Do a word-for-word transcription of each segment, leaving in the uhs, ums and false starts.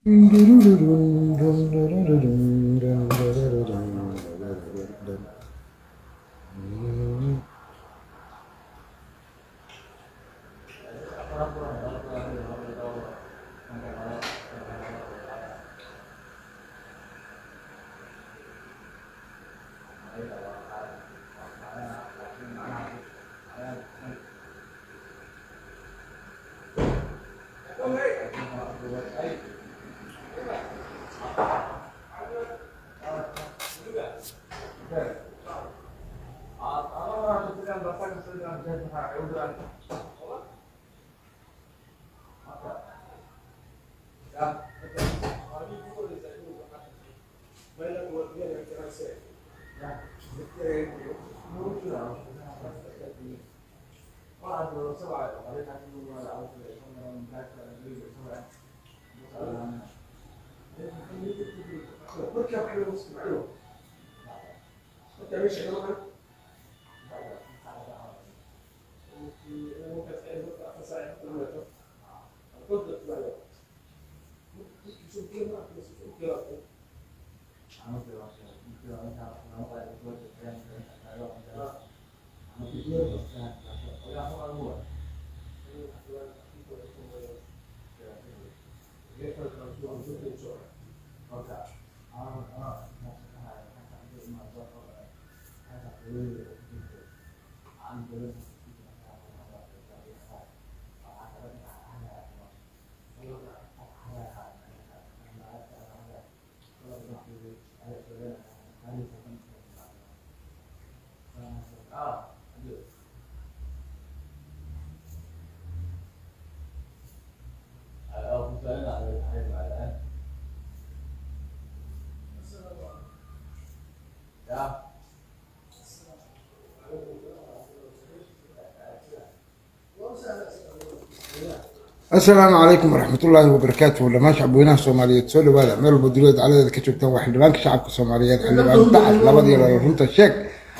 السلام عليكم ورحمة الله وبركاته. لما شعبونا الصومالية تسولوا هذا مال بدرود على ذلك كتبته واحد بانك شعبك الصومالية اللي بعد بعد لبضي ولا يفهمت الشك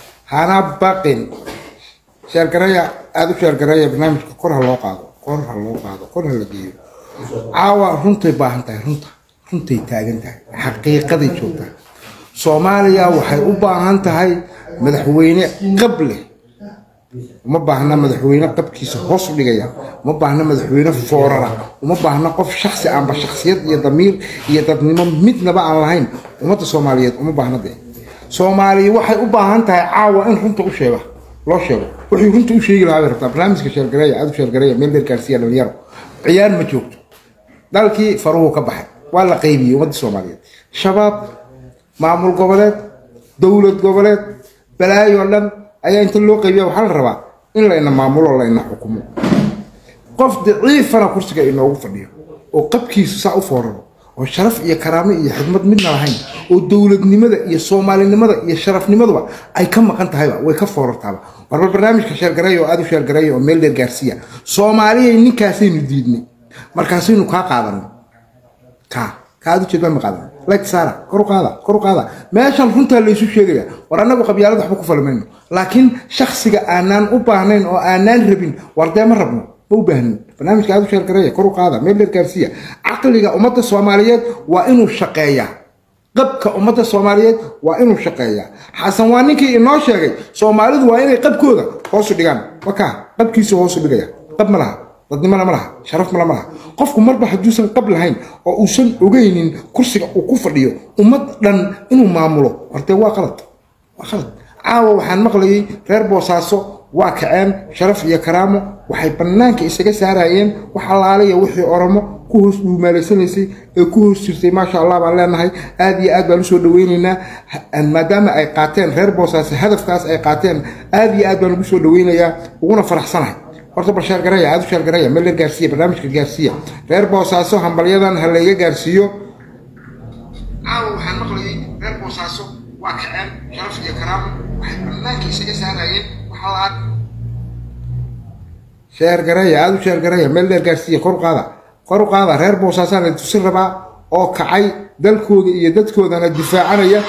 هنا باقين شاركرية هذا شاركرية برنامج قرها الواقع قرها الواقع قرها الذي عاوة رنتي باهنتي رنت رنتي تاجنتي حقيقة دي شوتها صوماليا وحي أباهنتي مدحويني قبله وما باهنا مدحوينه قبكيس هوس دغيا وما باهنا مدحوينه فوررا وما باهنا قف شخصي ام بشخصيات يا ضمير يا dadnimo midnaba aan lahayn umada Soomaaliyeed uma baahna de Soomaaliya waxay u baahan tahay caawa in runta u sheego loo sheego wixii runta u sheegi lahaa rabta barnaamijka sheergareeya aad sheergareeya meel dheer kaarsiya dhalinyaro ciyaar ma joogto dalkii faruhu ka baxay waa la qaybiyay umada Soomaaliyeed shabaab maamul goboleed dawlad goboleed balaayo dhan ayaa inta loo qaybiyo waxa la rabaa in la ina maamulo la ina xukumo qof daciifana kursiga inoogu fadhiyo oo qabkiisu saa u fooraro oo sharaf iyo karaamo iyo xidmad midna lahayn oo dawladnimada iyo Soomaalinimada iyo sharafnimaduba ay ka maqan tahay way ka foorartaa war barnaamijka sheergareeyo aad u sheergareeyo oo meel dheer gaarsiya Soomaaliya ninkaasaynu diidnay markaasaynu ka qaadanay ka kaadu jeedba ma qaadan like sara kor qaada kor qaada meeshan runta la isu sheegaya war anagu qabyaalada waxba ku falmayno laakiin shakhsiga aanan u baahnayn oo aanan rabin warday ma rabno ma u baahnin barnaamijka aad u sheergareeyo kor qaada meel dheer gaarsiya aqliga umada Soomaaliyeed waa inuu shaqeeyaa qabka umada Soomaaliyeed waa inuu shaqeeyaa xasan waa ninkii inoo sheegay Soomaalidu waa inay qabkooda hoos u dhigaan waka qabkiisa hoos u dhigaya qab ma laha dadnimo ma laha sharaf ma laha qofku marba haduusan qab lahayn oo uusan ogeynin kursiga uu ku fadhiyo ummad dhan inuu maamulo hortay waa qalad waa qalad caawa waxaan maqlayay reer Boosaaso waa kaceen sharaf iyo karaamo waxay banaanka isaga saarayeen waxa laalayo wixii Oromo ku hoos dhuumaaleysanaysay ee ku hoos jirtay ma sha Allah baan leenahay aad iyo aad baan soo dhaweynaynaa maadaama ay qaateen reer Boosaaso hadafkaas ay qaateen aad iyo aad baan ugu soo dhaweynayaa uguna faraxsanahay horta bashaar gareeya aad u sheer gareeya meel gaarsiya barnaamijka gaarsiya reer Boosaaso hambalyadan hal laga gaarsiyo caawa waxaan maqlayay reer Boosaaso waa kaceen sharaf iyo karaamo waxay banaanka isaga saarayeen waxa la sheer gareeya aad u sheer gareeya meel gaarsiya kor qaada kor qaada reer Boosaaso la tusin rabaa oo kacay dalkooda iyo dadkoodana difaacanaya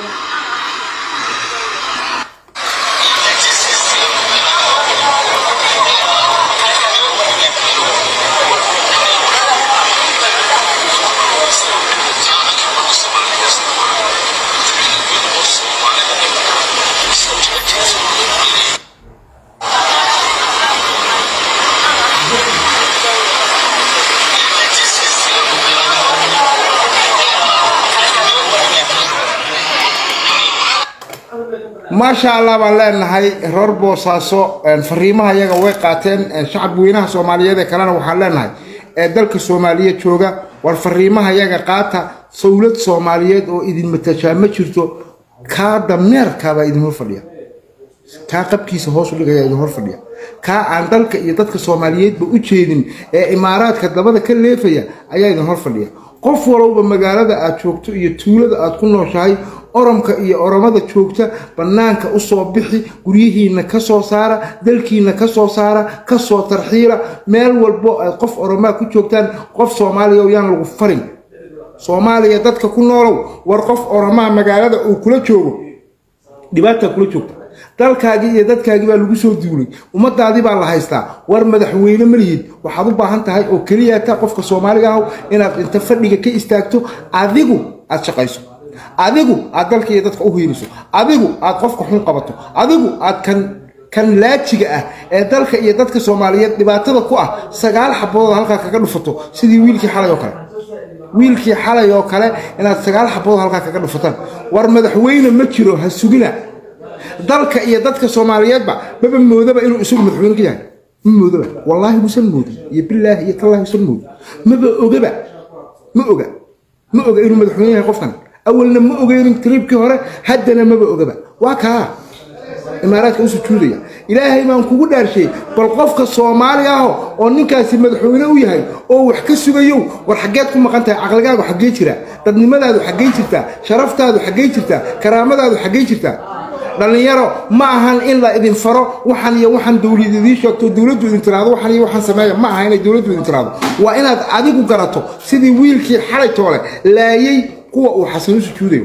ما شاء الله والله هاي رربو ساسو فريمها يجا وقاتين شعب وينها سومالية ذا كلنا وحلنا هاي دلك السومالية شوجا والفريمها يجا قاتا سولة سومالية أو إذا متشامل شرتو كذا منير كذا إذا هرفليا كقب كيس هوس اللي جاي إذا هرفليا كعندك يدك السومالية بوجهين إمارات كذا كل فيها أيه إذا هرفليا قف ولو بمجالات أشوكتو يتولد أتكون شاي أرمك إيه أرمضة شوكته بنانك أصوبحي قريه نكسو سارة دلكي نكسو سارة كسو ترحيلة مال والبو قف أرماك شوكتان قف صوماليا ويان الغفرين صوماليا دتك كنا لو ورقف أرماء مجالات وكل شوكو دبعت كل شوكته dalkaagi dadkaagi baa lagu soo duulay ummadaadi baa la haystaa war madaxweyne mariyid waxa u baahan tahay oo kaliya ta qofka Soomaaliga ah inaad inta fadhiga ka istaagto adigu aad shaqayso adigu aad dalka iyo dadka u hiiriso adigu aad qofka xun qabato adigu aad kan kan laajiga ah ee dalka iyo dadka Soomaaliyeed dhibaatada ku ah sagaal xabood halka kaga dhufato sidii wiilkii xalay oo kale wiilkii xalay oo kale inaad sagaal xabood halka kaga dhufataan war madaxweyne ma jiro ha sugina dalka iyo dadka Soomaaliyeed ba baba moodaba inuu isugu madaxweyne ka yahay moodaba wallahi musan moodi iyo billahi iyo tallahi musan moodi maba ogaba ma oga ma oga inuu madaxweyne yahay qofkan awalna ma ogeerin tribkii hore haddana maba ogaba waa ka imaaraadka usu tuudaya ilaahay baan kugu dhaarshay bal qofka Soomaaliga ah oo ninkaasi madaxweyne u yahay oo wax ka sugayo war xageed ku maqan tahay aqligaagu xagee jira dadnimadaadu xagee jirta sharaftaadu xagee jirta karaamadaadu xagee jirta dhalinyaro ma ahan in la idin faro waxan iyo waxan dawladdu sheegto dawladdu idin tiraado waxan iyo waxan sameeyo ma ahan in dawladdu idin tiraado waa inaad adigu garato sidii wiilkii xalay toole laayay kuwa uu xasan u sujuudayo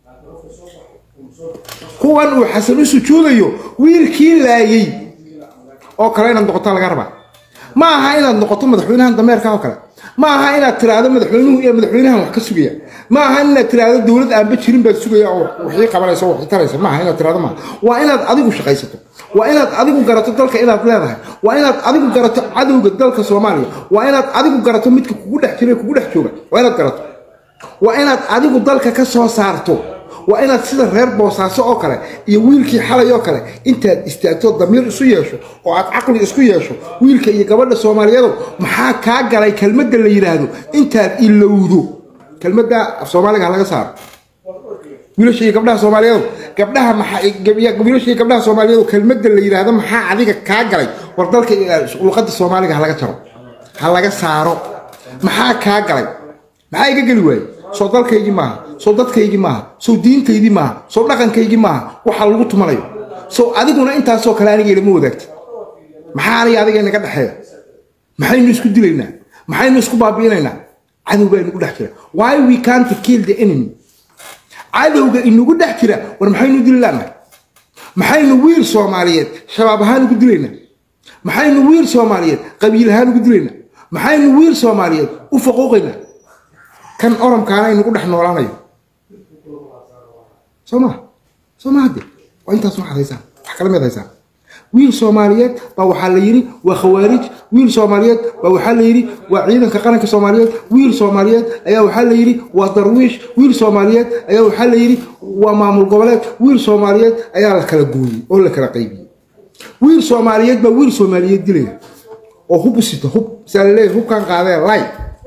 kuwan uu xasan u sujuudayo wiilkii laayay oo kale inaad noqoto laga rabaa ma aha inaad noqoto madaxweynahan dameerka oo kale ما هاي أنا ترى هذا مدحونه يا مدحونها وحكسوية ما هاي أنا ترى هذا الدولة أنا بتشيرين بتسوية أو وحقيقة قبل يسوي حتى يسوي ما هاي أنا ترى هذا ما وأنا أديكوا شقيسته وأنا أديكوا قرأت الدلك إلى بلادها وأنا أديكوا قرأت عدو الدلك الصومالي وأنا أديكوا قرأت متك كل حكينا كل حكومة وأنا قرأت وأنا أديكوا الدلك كسر صارته وأنا تصير غير بوساس أكله يويلك حلا يأكله أنت استعطوا ضمير سويشه وعقل سويشه ويلك يقبل الصوماليين محاك عجلة كلمة اللي يرادو أنت إلا وذو كلمة في الصومالي على صار ويلش يقبلها الصوماليين قبلها مح ويلش يقبلها الصوماليين كلمة اللي يرادو محا عليك كعجلة وردلك ولقد الصومالي على صار على صاروا محاك عجلة محاك جلوي صدق كيجي معه صدق كيجي معه سو دين كيجي معه سو لكن كيجي معه وحلوه تملايو سو أديكونا أنت سو كلامي اللي مودك محاري هذا جانا كده حياة محي نسكت دلنا محي نسكت بابينا عدو بين نقول حكي why we can't kill the enemy عدو إنه نقول حكي ورمحي ندل لنا محي نوير سوماليات شباب هانو قدلنا محي نوير سوماليات قبيل هانو قدلنا محي نوير سوماليات وفقوقنا كان أورم كان ينقول إحنا ولا نيو سمع سمع هذي وأنت سمع هذا يسان حكلم هذا يسان ويل سوماليات بوحليري وخوارج ويل سوماليات بوحليري وعيدا كقرن كسوماليات ويل سوماليات أيها وحليري ودرويش ويل سوماليات أيها وحليري ومعمول قبلات ويل سوماليات أيها الكلبوني ولا كرقيبي ويل سوماليات بويل سوماليات دليل وهو بسيط هو سأله هو كان قاعد لاي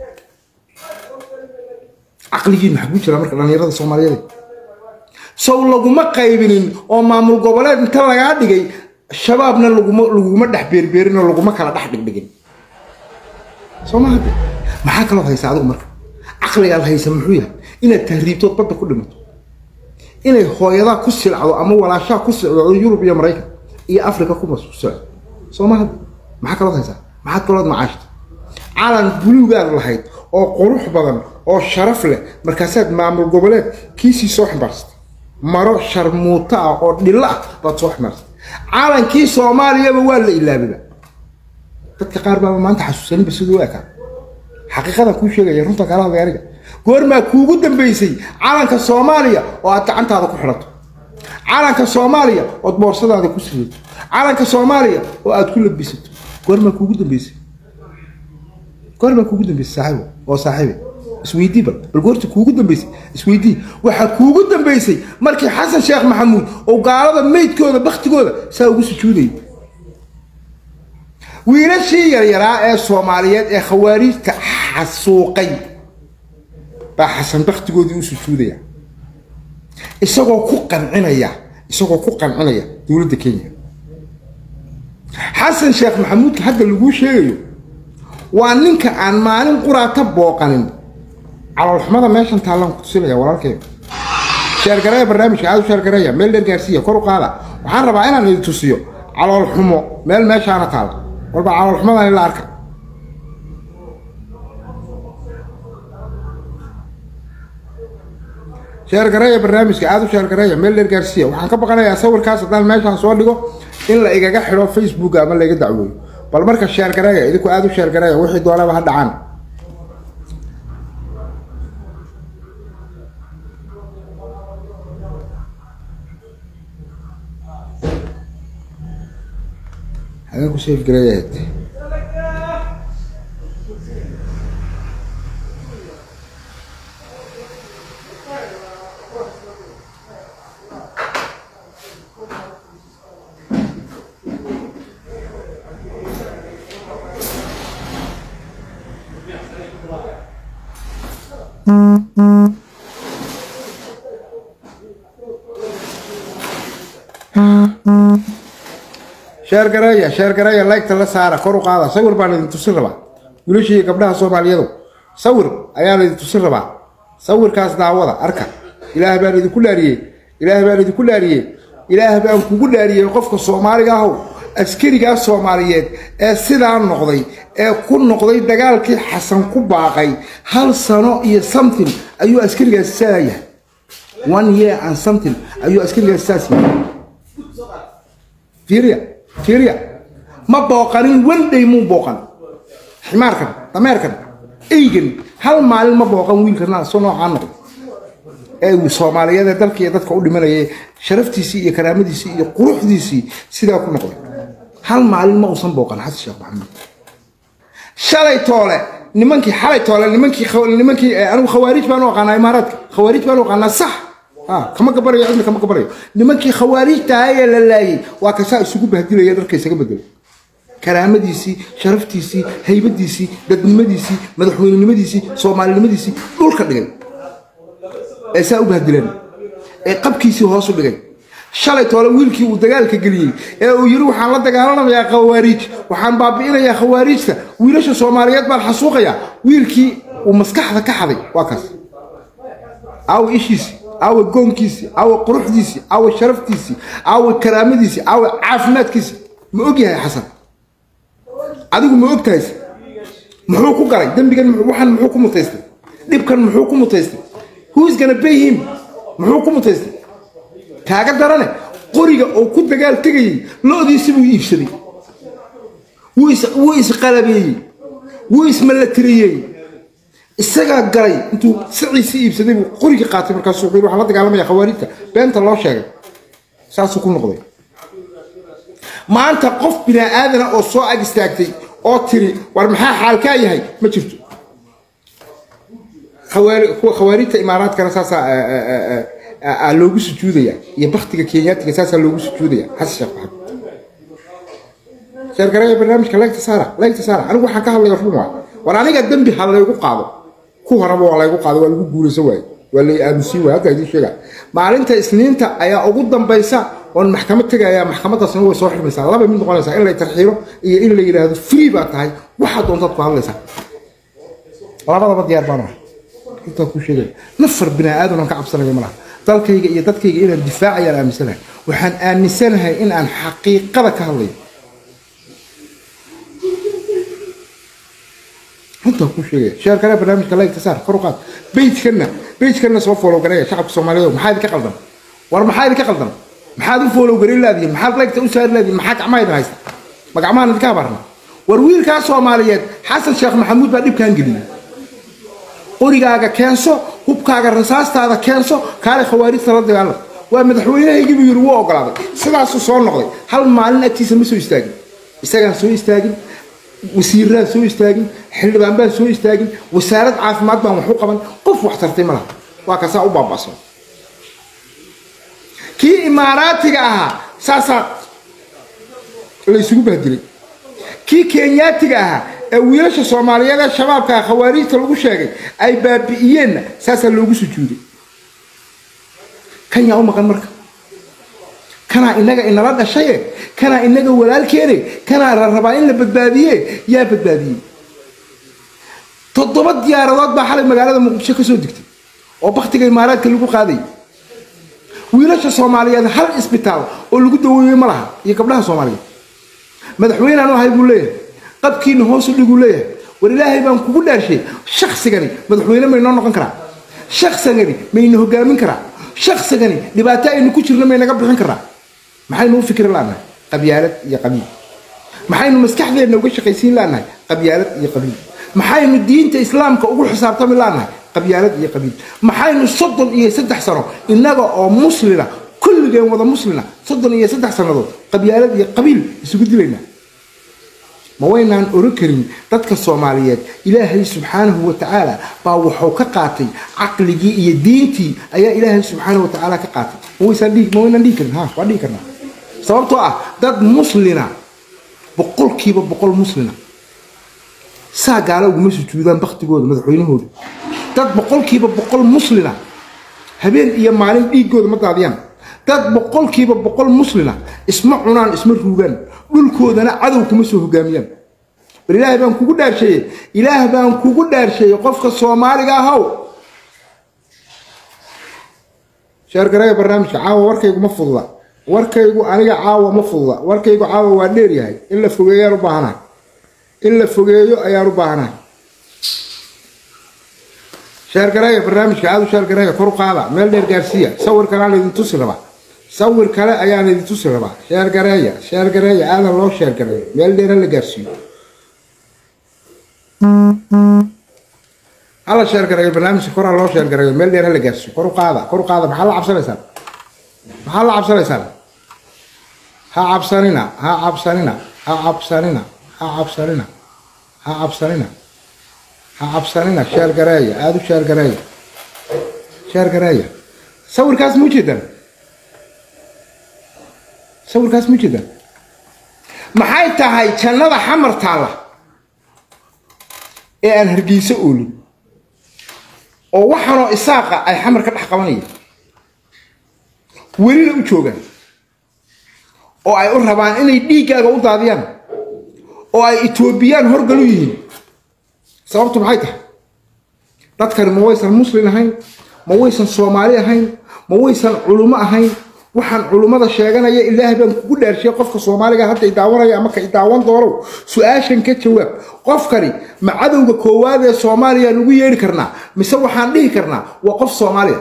عقليين محبوش لا مركز أنا يرد الصوماليين سو لقوم قايبين أو معمول قبلات أنت لا قاعد جاي شبابنا لقوم لقوم دح بير بيرنا لقوم كلا دح دق دقين سوما هذا ما حكى له هاي سعد عمر عقلي قال هاي سمحويها إن التهريب تطبق كل مت إن هو يضع كسر على أما ولا شاء كسر يوروب يا أمريكا إيه أفريقيا كومس كسر سوما هذا ما حكى له هاي سعد ما حكى له معاشت على بلو قال له هاي أو قروح بدن أو شرف له مركزات معمول قبلات كيسي صح برست مرو شرموطة أو دلّا بتصح مرست عالم كيس سوماليا بولا إلا بلا تتقارب ما أنت حسوسني بسدواك حقيقة كل شيء يرون تكلام غيرك قرما كوجود بيسي عالم كسوماليا وأنت هذا كحرته عالم كسوماليا وتبورصة هذا كسرت عالم كسوماليا وأتكل بيست قرما كوجود بيسي قرما كوجود بيسي صاحبه وصاحبه اسويدي بل بالقورت كوغو دنبيسي اسويدي waxa kuugu dambeysay markii xasan sheekh maxamuud oo gaalada meydkooda baqtigooda saa ugu sujuuday wiilashii yaraa ee Soomaaliyeed ee khawaarijta xasuuqay baa xasan baqtigoodii u sujuudaya isagoo ku qancinaya isagoo ku qancinaya dawladda Kenya xasan sheekh maxamuud hadda lagu sheegayo waa ninka aan maalin quraata booqanin على الحمادة ماشي انت على كتسيلة يا ورا كيف شهر قراية برنامج عايز شهر قراية ميل درجارسية كورو قالة وحنا ربعنا اللي تسيو على الحمو ميل ماشي أنا قالة وربع على الحمادة اللي أركب شهر قراية برنامج عايز شهر قراية ميل درجارسية وحنا كبر قراية أصور كاس ده ماشي هنصور لكم إلا إجا جحروا فيسبوك أما اللي يجد عوي بالمركز شهر قراية إذا كو عايز شهر قراية واحد دولار واحد عام أنا كنت شايف قرايات شهر قراية شهر قراية لايك تلا سارة كورو قاضي صور بان تصير ربع يقولوا شيء قبلها صوماليين صور أيام تصير ربع صور كاس دعوة أركع إله بارد كل أريه إله بارد كل أريه إله بارد كل أريه وقفك الصومالي هو أسكري جاء الصوماليين السلام نقضي كل نقضي دجال كي حسن كوباقي هل صناعي something أيو أسكري جاء الساية one year and something أيو أسكري جاء الساسي فيريا فيريا ما بوقانين وين دي مو بوقان حماركن تماركن ايجن هل مال ما بوقان وين كنا سنو عنق اي Soomaaliyeed dalkii dadka u dhimanayay sharaftiisi iyo karaamadiisi iyo quruxdiisi sida ku noqday hal maalin ma uusan booqan xasan sheekh maxamed shalay toole nimankii xalay toole nimankii nimankii anigu khawaarij baan u aqaanay imaaraadka khawaarij baan u aqaanaa sax ها كم كبر يا عندنا كم كبر نمكي خوارج تاعي للاي وكسا isugu bahdilaya dharka isaga bedel karaamadiisi sharaftiisi haybadiisi dadnimadiisi madaxweynimadiisi Soomaalinimadiisi dhulka dhigay ee saa u bahdilan ee qabkiisi hoos u dhigay shalay toole wiilkii uu dagaalka galiyay ee uu yiri waxaan la dagaalamayaa khawaarij waxaan baabi'inayaa khawaarijta wiilasha Soomaaliyeed baan xasuuqaya wiilkii uu maskaxda ka xaday waa kaas aw ishiisi أو الجون كيسي أو قروح ديسي أو الشرف ديسي أو الكرامة ديسي أو عافمات كيسي مؤجي يا حسن عدوكم مؤج تايس محوكو قري دم بيجن محوحن محوكو متيستي ديب كان محوكو متيستي who is gonna pay him محوكو متيستي كاجا درانة قريجة أو كنت قال تجي لا دي سبوا يفسدي ويس ويس قلبي ويس ملتريي isaga garay intuu siciisi iibsaday qoriga qaatay markaas uu waxa la dagaalamaya khawaarijta beenta loo sheegay saas ku noqday maanta qof bina aadan oo soo ag istaagtay oo tiri war maxaa xaalka yahay ma jirto khawaari kuwa khawaarijta imaaraadka saasa a loogu sujuudaya iyo baqtiga Kenyaatiga saasa loogu sujuudaya xasan sheekh maxamed shar garay barnaamijka laagta saara laagta saara anigu waxaan ka hadlayaa ruuma war aniga dambi hal la igu qaado ku horaba waa la igu qaado waa lagu guulayso way wala aamusi waa hadda idin sheega maalinta isniinta ayaa ugu dambaysa oo maxkamad tagaya maxkamadaasna way soo xirmaysaa laba mid noqonaysa in la tarxiiro iyo in la yiraahdo free ba tahay waxa doontaad ku hadlaysaa labadaba diyaar baan ah inta ku sheegay nafar bina aadan ka cabsanayo malaha dalkayga iyo dadkayga inaan difaacayaan aaminsanahay waxaan aaminsanahay in aan xaqiiqada ka hadlayo أنت كل شيء شهر كلام برنامج كلا يتسار فرقات بيت كنا بيت كنا سوف فولو قرية شعب الصومالي ومحاذ كقلدم ورمحاذ كقلدم محاذ فولو قرية الذي محاذ لايك تأسر الذي محاك عمايد هايست مقعمان نتكابرنا ورويل كاس صوماليات حسن شيخ محمود بعد كان قليل قرية كانسو هو كاغا رصاص هذا كانسو كان خوارج ثلاثة قال ومدحوينه يجيب يرووا قلادة سبع صور نقضي هل معلنا تيسمي سو يستاجي يستاجي سو يستاجي وسيرة سوي استاجن حل بان سوي استاجن وسارد عافمات بان وحو قبن قف وحترتي ملها وكسا او باباسو كي اماراتيغا اها ساسا ليسو بهدلي كي كينياتيغا اها ويلاشا سوماليدا شبابكا خواريجتا لوgu sheegay ay baabi'iyeen saasa loogu sujuuday kan yaa u maqan marka kana inaga inala dhashay kana inaga walaalkeena kana rabaa in la badbaadiye yaa badbaadiyay toddoba diyaaradood baa xalay magaalada Muqdisho ka soo digtay oo waqtiga imaaraadka lagu qaaday wiilasha Soomaaliyeed hal isbitaal oo lagu daweeyay malaha iyo gabdhaha Soomaaliyeed madaxweynaha oo hay buu leeyahay qabkiina hoos u dhigu leeyahay war ilaahay baan kugu dhaarshay shakhsigani madaxweyne ma inoo noqon karaa shakhsigani ma inoo hogaamin karaa shakhsigani dhibaato aynu ku jirno ma inaga bixin karaa maxaynu u fikir laanahay qabyaalad iyo qabiil maxaynu maskaxdeena uga shaqaysiin laanahay qabyaalad iyo qabiil maxaynu diinta islaamka ugu xisaabtami laanahay qabyaalad iyo qabiil maxaynu soddon iyo saddex sano inaga oo muslina kulligeen wada muslina soddon iyo saddex sanadood qabyaalad iyo qabiil isugu dilayna ما وين عن أوركرين تذكر الصوماليات إلهي سبحانه وتعالى باوحو كقاتي عقل جي دينتي أي إلهي سبحانه وتعالى كقاتي هو يسليك ما وين عنديكن ها وعنديكن صورته آه ضد مسلنا بقول كيف بقول مسلنا ساقالو ومشي تجودان بختي جود مدحوين هود ضد بقول كيف بقول مسلنا هبين إيا معلم إيج جود متعديان ضد بقول كيف بقول مسلنا اسمعونا اسم الروجان دولكود أنا عدو كمسوه جاميان بالله بان كوجو دار شيء إله بان كوجو دار شيء قفك الصومالي جاهو شارك رأي برنامج عاو وركيجو مفضلة وركيجو أنا عاو مفضلة وركيجو عاو واديري هاي إلا فوجي ربعنا إلا فوجي يا ربعنا شارك رأي برنامج عاو شارك رأي فرق هذا مالدير جارسيا صور كلام اللي تصل بقى صور كلا أيام اللي تصير بقى شهر قراية شهر قراية أنا الله شهر قراية مالدير اللي قرسي الله شهر قراية برنامج كورة الله شهر قراية مالدير اللي قرسي كورو قاعدة كورو قاعدة محل عبسنا سال محل عبسنا سال ها عبسنا ها عبسنا ها عبسنا ها عبسنا ها عبسنا ها عبسنا شهر قراية هذا شهر قراية شهر قراية صور كاس مو جدا صور كاس مو جدا maxay tahay jannada xamar taala ee aan hargeysa oolin oo waxaan oo isaaqa ay xamar ka dhax qabanayeen weli u joogan oo ay u rabaan inay dhiigaaga u daadiyaan oo ay Etoobiyaan horgal u yihiin sababtu maxay tahay dadkan ma waysan muslim ahayn ma waysan Soomaali ahayn ma waysan culimo ahayn waxaan culimada sheeganaya ilaahay baan kugu dhaarshay qofka Soomaaliga hadda idaawanaya ama ka idaawan doono su'aashan ka jawaab qofkani ma cadowga koowaad ee Soomaaliya lagu yeeri karnaa mise waxaan dhihi karnaa waa qof Soomaaliya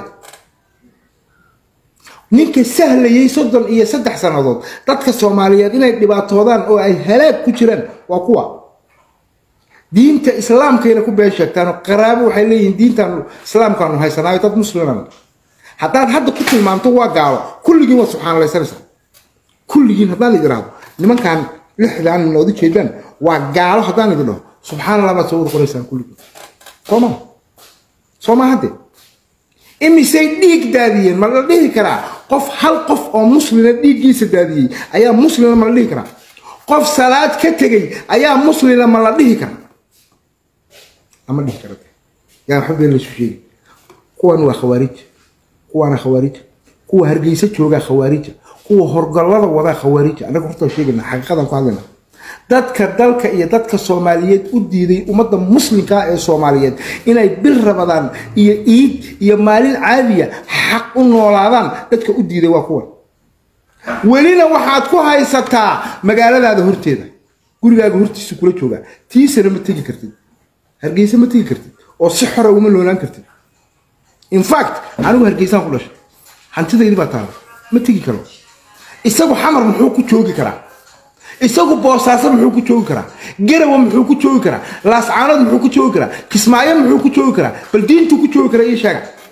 ninka sahlayay soddon iyo saddex sanadood dadka Soomaaliyeed inay dhibaatoodaan oo ay halaag ku jiraan waa kuwa diinta islaamkeena ku beesheegtaan qaraabo waxay leeyihiin diintan islaamkaanu haysanayo dad muslimiin haddaan hadda ku tilmaamto waa gaalo kulligiin waa subxaanallah sarsa kulligiin haddaan idin raado nimankan lixdan noodi jeedaan waa gaalo haddaan idin dhaho subxaanallah ma soo qoraysan kulligiin soma soma hadde imisay dhiig daadiyeen ma la dhihi karaa qof hal qof oo muslina dhiiggiisa daadiyay ayaa muslina ma la dhihi karaa qof salaad ka tagay ayaa muslina ma la dhihi karaa ama dhihi karaa yaa xubin la sheegay kuwan waa khawaarij kuwana khawaarij kuwa hargeysa jooga khawaarij kuwa horgalada wada khawaarij anaga horta sheegna xaqiiqadan ku hadlayna dadka dalka iyo dadka Soomaaliyeed u diiday ummadda muslimka ee Soomaaliyeed inay bil Ramadaan iyo Eid iyo maalin caadiya xaq u noolaadaan dadka u diiday waa kuwa welina waxaad ku haysataa magaaladaada horteeda gurigaaga hortiisa kula jooga tiisana ma tagi kartid hargeysa ma tagi kartid oo si xor ah uma loolaan kartid in fact anigu hargeysan ku dhashay hantidaydi baa taala ma tagi karo isagu xamar muxuu ku joogi karaa isagu boosaaso muxuu ku joogi karaa garawa muxuu ku joogi karaa laascaanood muxuu ku joogi karaa kismaayo muxuu ku joogi karaa bal diintu ku joogi karaa iyo sheega